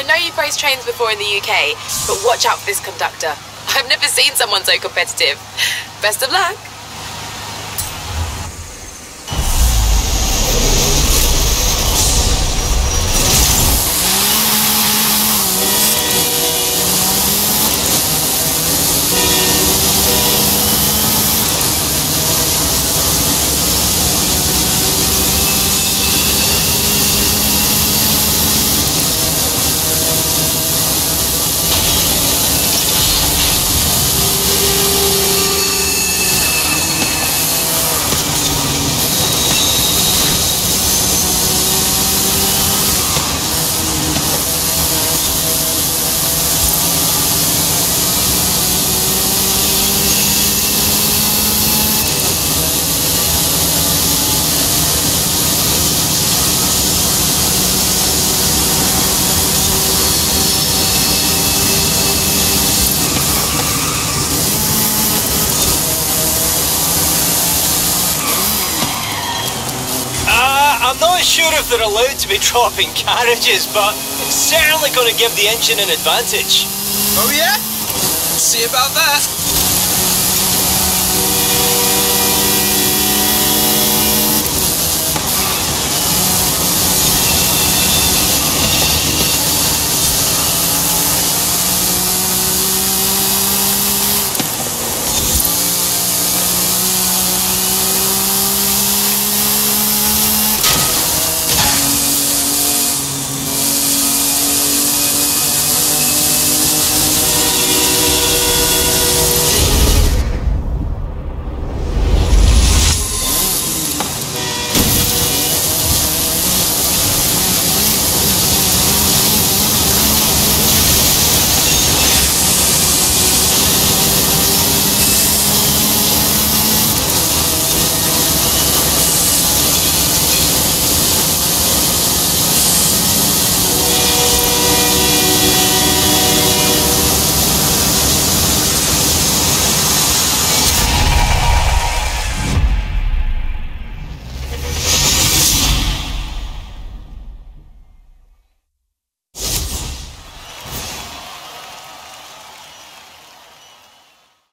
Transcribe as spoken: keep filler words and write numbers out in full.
know you've raced trains before in the U K, but watch out for this conductor. I've never seen someone so competitive. Best of luck. I'm not sure if they're allowed to be dropping carriages, but it's certainly going to give the engine an advantage. Oh yeah? See about that.